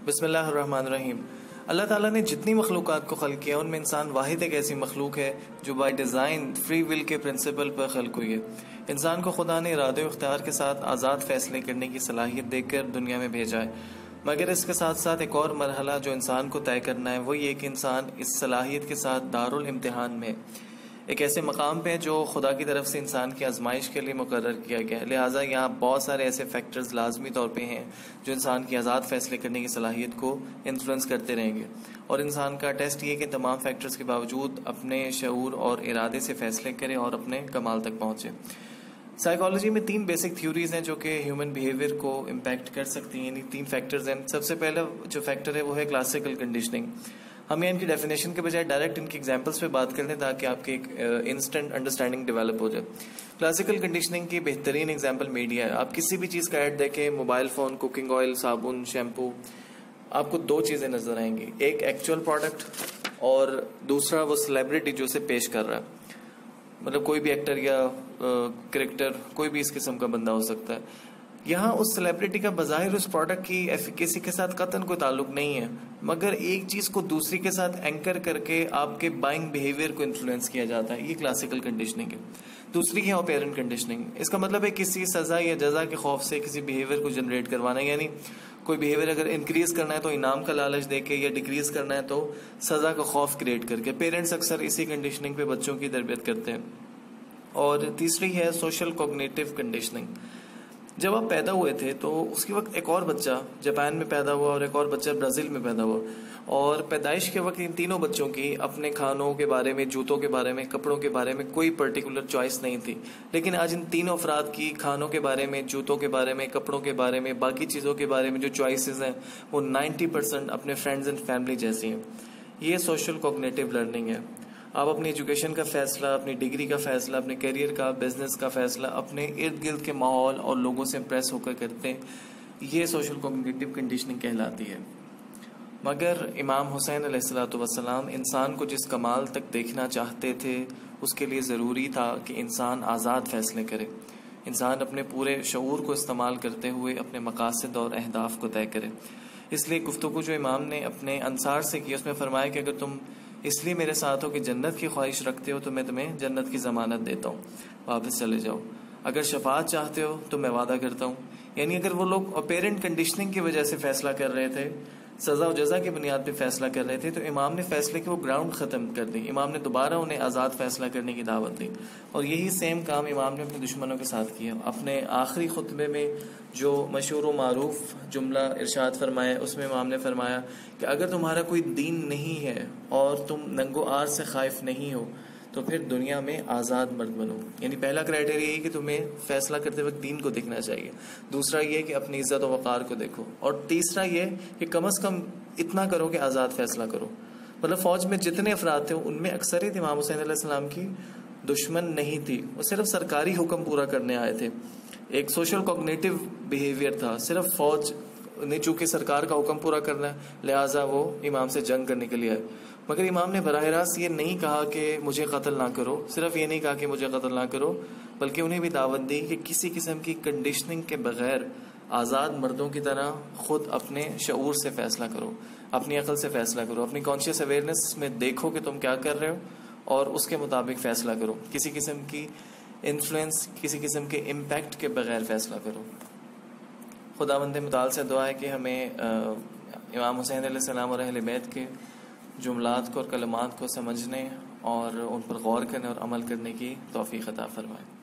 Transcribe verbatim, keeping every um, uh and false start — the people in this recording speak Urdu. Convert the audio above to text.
بسم اللہ الرحمن الرحیم۔ اللہ تعالیٰ نے جتنی مخلوقات کو خلق کیا ان میں انسان واحد ایک ایسی مخلوق ہے جو بائی ڈیزائن فری ول کے پرنسپل پر خلق ہوئی ہے۔ انسان کو خدا نے ارادے و اختیار کے ساتھ آزاد فیصلے کرنے کی صلاحیت دے کر دنیا میں بھیجا ہے، مگر اس کے ساتھ ساتھ ایک اور مرحلہ جو انسان کو طے کرنا ہے وہ یہ کہ انسان اس صلاحیت کے ساتھ دارالامتحان میں ایک ایسے مقام پہ جو خدا کی طرف سے انسان کی آزمائش کے لیے مقرر کیا گیا ہے۔ لہٰذا یہاں بہت سارے ایسے فیکٹرز لازمی طور پہ ہیں جو انسان کی آزاد فیصلے کرنے کی صلاحیت کو انفلوئنس کرتے رہیں گے، اور انسان کا ٹیسٹ یہ کہ تمام فیکٹرز کے باوجود اپنے شعور اور ارادے سے فیصلے کرے اور اپنے کمال تک پہنچے۔ سائیکالوجی میں تین بیسک تھیوریز ہیں جو کہ ہیومن بیہیویئر کو امپیکٹ کر سکتی ہیں، یعنی تین فیکٹرز ہیں۔ سب سے پہلا جو فیکٹر ہے وہ ہے کلاسیکل کنڈیشننگ۔ ہم ان کی ڈیفینیشن کے بجائے ڈائریکٹ ان کی ایگزامپلس پہ بات کر لیں تاکہ آپ کی ایک انسٹنٹ انڈرسٹینڈنگ ڈیولپ ہو جائے۔ کلاسیکل کنڈیشننگ کی بہترین ایگزامپل میڈیا ہے۔ آپ کسی بھی چیز کا ایڈ دیکھیں، موبائل فون، کوکنگ آئل، صابن، شیمپو، آپ کو دو چیزیں نظر آئیں گی، ایک ایکچوئل پروڈکٹ اور دوسرا وہ سیلیبریٹی جو اسے پیش کر رہا ہے، مطلب کوئی بھی ایکٹر یا کریکٹر، کوئی بھی اس قسم کا بندہ ہو سکتا ہے۔ یہاں اس سیلیبریٹی کا بظاہر اس پروڈکٹ کی ایفیکیسی کے ساتھ قطعاً کوئی تعلق نہیں ہے، مگر ایک چیز کو دوسری کے ساتھ اینکر کر کے آپ کے بائنگ بیہیویئر کو انفلوئنس کیا جاتا ہے، یہ کلاسیکل کنڈیشننگ ہے۔ دوسری ہے آپیرنٹ کنڈیشننگ۔ اس کا مطلب ہے کسی سزا یا جزا کے خوف سے کسی بیہیویئر کو جنریٹ کروانا، یعنی کوئی بیہیویئر اگر انکریز کرنا ہے تو انعام کا لالچ دے کے، یا ڈیکریز کرنا ہے تو سزا کا خوف کریٹ کر کے۔ پیرنٹس اکثر اسی کنڈیشننگ پہ بچوں کی تربیت کرتے ہیں۔ اور تیسری ہے سوشل کوگنیٹو کنڈیشننگ۔ جب آپ پیدا ہوئے تھے تو اس کے وقت ایک اور بچہ جاپان میں پیدا ہوا اور ایک اور بچہ برازیل میں پیدا ہوا، اور پیدائش کے وقت ان تینوں بچوں کی اپنے کھانوں کے بارے میں، جوتوں کے بارے میں، کپڑوں کے بارے میں کوئی پرٹیکولر چوائس نہیں تھی، لیکن آج ان تینوں افراد کی کھانوں کے بارے میں، جوتوں کے بارے میں، کپڑوں کے بارے میں، باقی چیزوں کے بارے میں جو چوائسیز ہیں وہ نائنٹی پرسینٹ اپنے فرینڈز اینڈ فیملی جیسی ہیں۔ یہ سوشل کوگنیٹو لرننگ ہے۔ آپ اپنی ایجوکیشن کا فیصلہ، اپنی ڈگری کا فیصلہ، اپنے کیریئر کا، بزنس کا فیصلہ اپنے ارد گرد کے ماحول اور لوگوں سے امپریس ہو کر کرتے ہیں، یہ سوشل کوگنیٹو کنڈیشننگ کہلاتی ہے۔ مگر امام حسین علیہ السلام والسلام انسان کو جس کمال تک دیکھنا چاہتے تھے اس کے لیے ضروری تھا کہ انسان آزاد فیصلے کرے، انسان اپنے پورے شعور کو استعمال کرتے ہوئے اپنے مقاصد اور اہداف کو طے کرے۔ اس لیے گفتگو جو امام نے اپنے انصار سے کی اس میں فرمایا کہ اگر تم اس لیے میرے ساتھ ہو کہ جنت کی خواہش رکھتے ہو تو میں تمہیں جنت کی ضمانت دیتا ہوں، واپس چلے جاؤ۔ اگر شفاعت چاہتے ہو تو میں وعدہ کرتا ہوں۔ یعنی اگر وہ لوگ اپیرنٹ کنڈیشننگ کی وجہ سے فیصلہ کر رہے تھے، سزا و جزا کی بنیاد پہ فیصلہ کر رہے تھے، تو امام نے فیصلے کی وہ گراؤنڈ ختم کر دی۔ امام نے دوبارہ انہیں آزاد فیصلہ کرنے کی دعوت دی، اور یہی سیم کام امام نے اپنے دشمنوں کے ساتھ کیا۔ اپنے آخری خطبے میں جو مشہور و معروف جملہ ارشاد فرمایا اس میں امام نے فرمایا کہ اگر تمہارا کوئی دین نہیں ہے اور تم ننگ و عار سے خائف نہیں ہو تو پھر دنیا میں آزاد مرد بنو۔ یعنی پہلا کرائٹیریا یہ کہ تمہیں فیصلہ کرتے وقت دین کو دیکھنا چاہیے، دوسرا یہ کہ اپنی عزت و وقار کو دیکھو، اور تیسرا یہ کہ کم از کم اتنا کرو کہ آزاد فیصلہ کرو۔ مطلب فوج میں جتنے افراد تھے ان میں اکثریت امام حسین علیہ السلام کی دشمن نہیں تھی، وہ صرف سرکاری حکم پورا کرنے آئے تھے۔ ایک سوشل کوگنیٹو بیہیویئر تھا، صرف فوج نے چونکہ سرکار کا حکم پورا کرنا ہے لہٰذا وہ امام سے جنگ کرنے کے لیے آئے، مگر امام نے براہ راست یہ نہیں کہا کہ مجھے قتل نہ کرو، صرف یہ نہیں کہا کہ مجھے قتل نہ کرو، بلکہ انہیں بھی دعوت دی کہ کسی قسم کی کنڈیشننگ کے بغیر آزاد مردوں کی طرح خود اپنے شعور سے فیصلہ کرو، اپنی عقل سے فیصلہ کرو، اپنی کانشیس اویئرنیس میں دیکھو کہ تم کیا کر رہے ہو اور اس کے مطابق فیصلہ کرو، کسی قسم کی انفلوئنس، کسی قسم کے امپیکٹ کے بغیر فیصلہ کرو۔ خداوند متعال سے دعا ہے کہ ہمیں امام حسین علیہ السلام اور اہل بیت کے جملات کو اور کلمات کو سمجھنے اور ان پر غور کرنے اور عمل کرنے کی توفیق عطا فرمائے۔